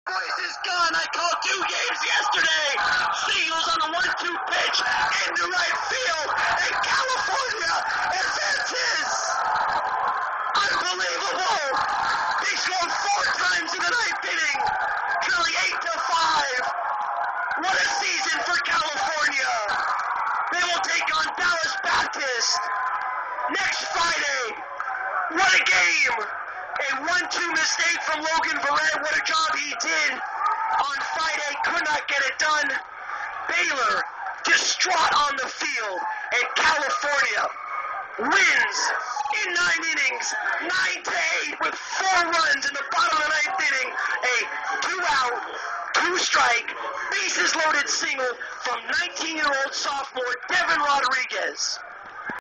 Voice is gone. I called 2 games yesterday. Singles on a 1-2 pitch into right field, and California advances. Unbelievable. They scored 4 times in the 9th inning, currently 8-5. What a season for California. They will take on Dallas Baptist next Friday. What a game. A 1-2 mistake from Logan Verrett. What a job he did on Friday. Could not get it done. Baylor distraught on the field. And California wins in 9 innings, 9-8 with 4 runs in the bottom of the 9th inning. A 2-out, 2-strike, bases loaded single from 19-year-old sophomore Devin Rodriguez.